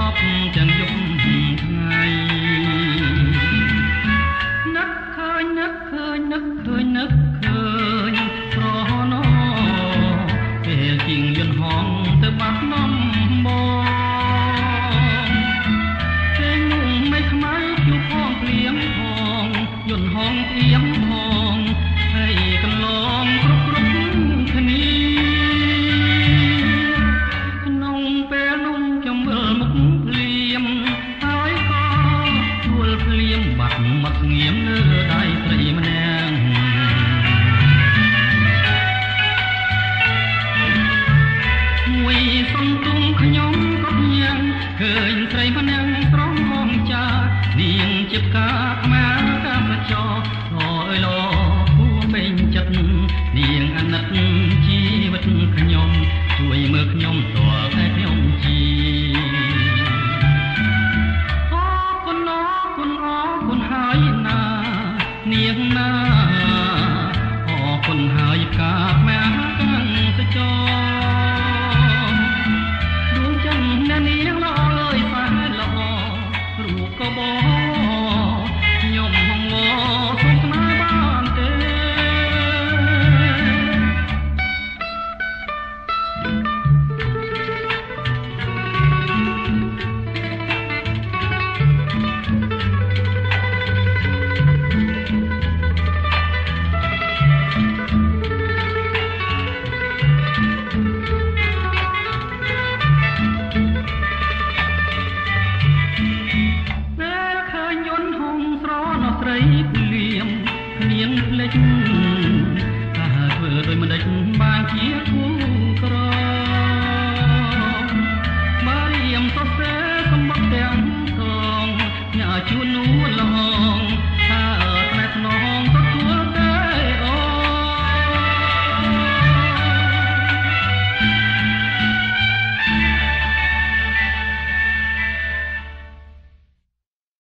ប់ទាំងយប់ថ្ងៃនឹកឃើញនឹកឃើញនឹកឃើញនឹកឃើញប្រណោពេលជាងយន្តហងទៅបាត់នំបងពេលនោះមិនខ្មៅជួបផងព្រៀងផងយន្តហងព្រៀងផងហើយកន្លងគ្រប់គ្នាក្នុងពេលនោះចំវិលមុខភ្លៀមហើយក៏ជួលភ្លៀមបាត់មកស្ងៀមលើដៃស្រីម្នាក់មួយសំទុំខ្ញុំក៏ញ៉ាំឃើញ